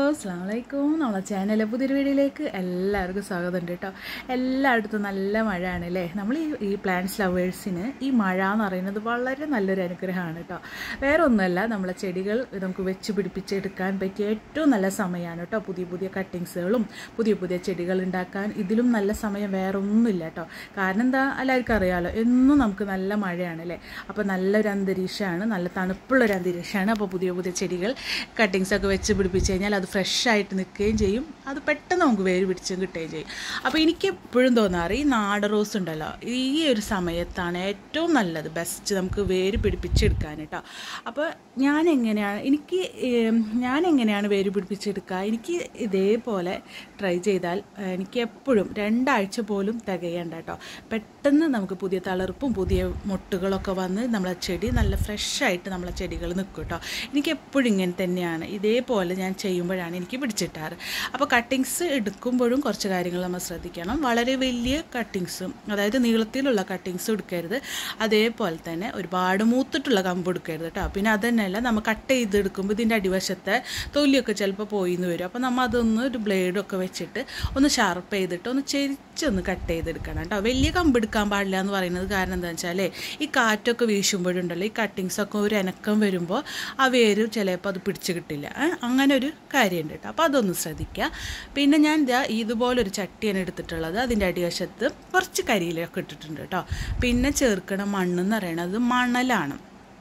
അസ്സലാമലൈക്കും. നമ്മളെ ചാനലിലെ പുതിയൊരു വീഡിയോയിലേക്ക് എല്ലാവർക്കും സ്വാഗതം ഉണ്ട് കേട്ടോ. എല്ലായിടത്തും നല്ല മഴയാണ് അല്ലേ. നമ്മൾ ഈ പ്ലാന്റ്സ് ലവേഴ്സിന് ഈ മഴ എന്ന് പറയുന്നത് വളരെ നല്ലൊരു അനുഗ്രഹമാണ് കേട്ടോ. വേറെ ഒന്നുമല്ല, നമ്മളെ ചെടികൾ നമുക്ക് വെച്ച് പിടിപ്പിച്ചെടുക്കാൻ പറ്റിയ ഏറ്റവും നല്ല സമയമാണ് കേട്ടോ. പുതിയ പുതിയ കട്ടിങ്സുകളും പുതിയ ചെടികൾ ഉണ്ടാക്കാൻ ഇതിലും നല്ല സമയം വേറെ ഒന്നുമില്ല കേട്ടോ. കാരണം എന്താ, എല്ലാവർക്കും അറിയാമല്ലോ, എന്നും നമുക്ക് നല്ല മഴയാണ് അല്ലേ. അപ്പോൾ നല്ലൊരു അന്തരീക്ഷമാണ്, നല്ല തണുപ്പുള്ളൊരു അന്തരീക്ഷമാണ്. അപ്പോൾ പുതിയ ചെടികൾ കട്ടിങ്സൊക്കെ വെച്ച് പിടിപ്പിച്ച് കഴിഞ്ഞാൽ അത് ഫ്രഷായിട്ട് നിൽക്കുകയും ചെയ്യും, അത് പെട്ടെന്ന് നമുക്ക് വേര് പിടിച്ചും കിട്ടുകയും ചെയ്യും. അപ്പോൾ എനിക്ക് എപ്പോഴും തോന്നാറ് ഈ നാടൻ റോസ് ഉണ്ടല്ലോ, ഈ ഒരു സമയത്താണ് ഏറ്റവും നല്ലത്, ബെസ്റ്റ് നമുക്ക് വേര് പിടിപ്പിച്ചെടുക്കാൻ കേട്ടോ. അപ്പോൾ ഞാൻ എങ്ങനെയാണ് വേര് പിടിപ്പിച്ചെടുക്കുക, എനിക്ക് ഇതേപോലെ ട്രൈ ചെയ്താൽ എനിക്ക് എപ്പോഴും 2 ആഴ്ച പോലും തികയണ്ട കേട്ടോ. പെട്ടെന്ന് നമുക്ക് പുതിയ തളിർപ്പും പുതിയ മൊട്ടുകളൊക്കെ വന്ന് നമ്മളെ ചെടി നല്ല ഫ്രഷായിട്ട് നമ്മളെ ചെടികൾ നിൽക്കും കേട്ടോ. എനിക്ക് എപ്പോഴും ഇങ്ങനെ തന്നെയാണ്, ഇതേപോലെ ഞാൻ ചെയ്യുമ്പോഴാണ് എനിക്ക് പിടിച്ചിട്ടാറ്. അപ്പോൾ കട്ടിങ്സ് എടുക്കുമ്പോഴും കുറച്ച് കാര്യങ്ങൾ നമ്മൾ ശ്രദ്ധിക്കണം. വളരെ വലിയ കട്ടിങ്സും, അതായത് നീളത്തിലുള്ള കട്ടിങ്സും എടുക്കരുത്. അതേപോലെ തന്നെ ഒരുപാട് മൂത്തിട്ടുള്ള കമ്പ് എടുക്കരുത് കേട്ടോ. പിന്നെ അതുതന്നെയല്ല, നമ്മൾ കട്ട് ചെയ്തെടുക്കുമ്പോൾ ഇതിൻ്റെ അടിവശത്തെ തൊലിയൊക്കെ ചിലപ്പോൾ പോയിന്ന് വരും. അപ്പോൾ നമ്മൾ അതൊന്ന് ഒരു ബ്ലേഡൊക്കെ വെച്ചിട്ട് ഒന്ന് ഷാർപ്പ് ചെയ്തിട്ട് ഒന്ന് ചെരിച്ചൊന്ന് കട്ട് ചെയ്തെടുക്കണം കേട്ടോ. വലിയ കമ്പ് എടുക്കാൻ പാടില്ല എന്ന് പറയുന്നത് കാരണം എന്താണെന്ന് വെച്ചാൽ, ഈ കാറ്റൊക്കെ വീശുമ്പോഴുണ്ടല്ലോ, ഈ കട്ടിങ്സൊക്കെ ഒരു അനക്കം വരുമ്പോൾ ആ വേര് ചിലപ്പോൾ അത് പിടിച്ച് കിട്ടില്ല. അങ്ങനെ ഒരു കാര്യമുണ്ട് കേട്ടോ. അപ്പോൾ അതൊന്ന് ശ്രദ്ധിക്കുക. പിന്നെ ഞാൻ ഇതുപോലൊരു ചട്ടിയാണ് എടുത്തിട്ടുള്ളത്. അതിൻ്റെ അടിവശത്ത് കുറച്ച് കരിയിലൊക്കെ ഇട്ടിട്ടുണ്ട് കേട്ടോ. പിന്നെ ചേർക്കണ മണ്ണെന്ന് പറയണത് മണലാണ്.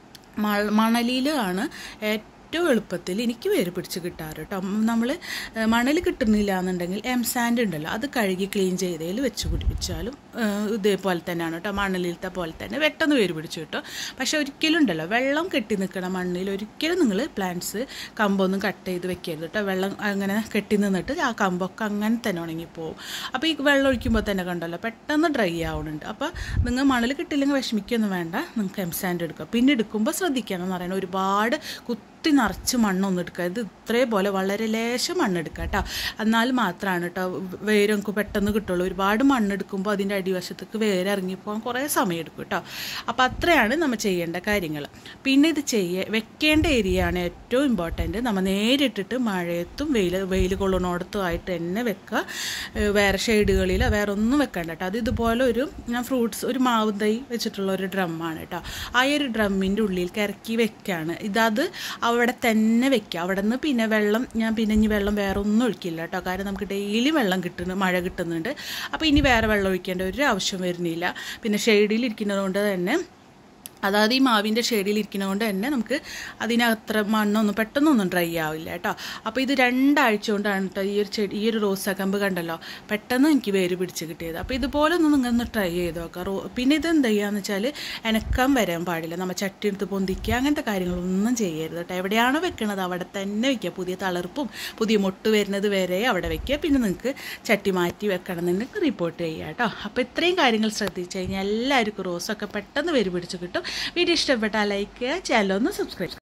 മണലിലാണ് ഏറ്റവും എളുപ്പത്തിൽ എനിക്ക് വേര് പിടിച്ച് കിട്ടാറ് കേട്ടോ. നമ്മൾ മണൽ കിട്ടുന്നില്ല എന്നുണ്ടെങ്കിൽ സാൻഡ് ഉണ്ടല്ലോ, അത് കഴുകി ക്ലീൻ ചെയ്തതിൽ വെച്ച് പിടിപ്പിച്ചാലും ഇതേപോലെ തന്നെയാണ് കേട്ടോ. മണലിലത്തെ പോലെ തന്നെ പെട്ടെന്ന് വേര് പിടിച്ചു കിട്ടും. പക്ഷേ ഒരിക്കലും ഉണ്ടല്ലോ, വെള്ളം കെട്ടി നിൽക്കണ മണ്ണിൽ ഒരിക്കലും നിങ്ങൾ പ്ലാന്റ്സ് കമ്പൊന്നും കട്ട് ചെയ്ത് വെക്കരുത് കേട്ടോ. വെള്ളം അങ്ങനെ കെട്ടി നിന്നിട്ട് ആ കമ്പൊക്കെ അങ്ങനെ തന്നെ ഉണങ്ങിപ്പോവും. അപ്പോൾ ഈ വെള്ളം ഒഴിക്കുമ്പോൾ തന്നെ കണ്ടല്ലോ പെട്ടെന്ന് ഡ്രൈ ആവുന്നുണ്ട്. അപ്പോൾ നിങ്ങൾ മണൽ കിട്ടില്ലെങ്കിൽ വിഷമിക്കൊന്നും വേണ്ട, നിങ്ങൾക്ക് സാൻഡ് എടുക്കുക. പിന്നെ എടുക്കുമ്പോൾ ശ്രദ്ധിക്കണം എന്ന് പറയുന്നത്, ഒരുപാട് നിറച്ച് മണ്ണൊന്നും എടുക്കരുത്. ഇതേപോലെ വളരെ ലേശം മണ്ണെടുക്കുക കേട്ടോ. എന്നാൽ മാത്രമാണ് കേട്ടോ വേര് നമുക്ക് പെട്ടെന്ന് കിട്ടുള്ളൂ. ഒരുപാട് മണ്ണെടുക്കുമ്പോൾ അതിൻ്റെ അടിവശത്തേക്ക് വേര് ഇറങ്ങിപ്പോകാൻ കുറേ സമയം എടുക്കും കേട്ടോ. അപ്പോൾ അത്രയാണ് നമ്മൾ ചെയ്യേണ്ട കാര്യങ്ങൾ. പിന്നെ ഇത് വെക്കേണ്ട ഏരിയയാണ് ഏറ്റവും ഇമ്പോർട്ടൻറ്റ്. നമ്മൾ നേരിട്ടിട്ട് മഴയത്തും വെയിൽ കൊള്ളണോടത്തുമായിട്ട് തന്നെ വെക്കുക. വേറെ ഷെയ്ഡുകളിലോ വേറെ ഒന്നും വെക്കണ്ട കേട്ടോ. അത് ഇതുപോലെ ഞാൻ ഫ്രൂട്ട്സ് ഒരു മാവ് തൈ വെച്ചിട്ടുള്ള ഒരു ഡ്രമ്മാണ് കേട്ടോ. ആ ഒരു ഡ്രമ്മിൻ്റെ ഉള്ളിൽ ഇറക്കി വെക്കുകയാണ്. ഇതത് അവിടെ തന്നെ വെക്കുക. അവിടെ നിന്ന് പിന്നെ ഇനി വെള്ളം വേറെ ഒന്നും ഒഴിക്കില്ല കേട്ടോ. കാരണം നമുക്ക് ഡെയിലി വെള്ളം മഴ കിട്ടുന്നുണ്ട്. അപ്പോൾ ഇനി വേറെ വെള്ളം ഒഴിക്കേണ്ട ഒരു ആവശ്യം വരുന്നില്ല. പിന്നെ ഷെയ്ഡിൽ ഇരിക്കുന്നത് കൊണ്ട് തന്നെ, അതായത് ഈ മാവിൻ്റെ ഷെയ്ഡിൽ ഇരിക്കുന്നതുകൊണ്ട് തന്നെ നമുക്ക് അതിനത്ര മണ്ണൊന്നും പെട്ടെന്നൊന്നും ഡ്രൈ ആവില്ല കേട്ടോ. അപ്പോൾ ഇത് 2 ആഴ്ച കൊണ്ടാണ് കേട്ടോ ഈ ഒരു റോസാ കമ്പ് കണ്ടല്ലോ പെട്ടെന്ന് എനിക്ക് വേര് പിടിച്ച് കിട്ടിയത്. അപ്പോൾ ഇതുപോലെ ഒന്ന് നിങ്ങളൊന്ന് ട്രൈ ചെയ്ത് നോക്കാം. പിന്നെ ഇത് എന്താ ചെയ്യുകയെന്ന് വെച്ചാൽ, എനക്കം വരാൻ പാടില്ല. നമ്മൾ ചട്ടി എടുത്ത് പൊന്തിക്കുക അങ്ങനത്തെ കാര്യങ്ങളൊന്നും ചെയ്യരുത് കേട്ടോ. എവിടെയാണോ വെക്കണത് അവിടെ തന്നെ വയ്ക്കുക. പുതിയ തളിർപ്പും പുതിയ മൊട്ട് വരുന്നത് വരെ അവിടെ വയ്ക്കുക. പിന്നെ നിങ്ങൾക്ക് ചട്ടി മാറ്റി വെക്കണം എന്നുണ്ടെങ്കിൽ റിപ്പോർട്ട് ചെയ്യുക കേട്ടോ. അപ്പോൾ ഇത്രയും കാര്യങ്ങൾ ശ്രദ്ധിച്ച് കഴിഞ്ഞാൽ എല്ലാവർക്കും റോസൊക്കെ പെട്ടെന്ന് വേര് പിടിച്ച് കിട്ടും. വീഡിയോ ഇഷ്ടപ്പെട്ടാൽ ലൈക്ക് ചെയ്യുക, ചാനൽ ഒന്ന് സബ്സ്ക്രൈബ് ചെയ്യുക.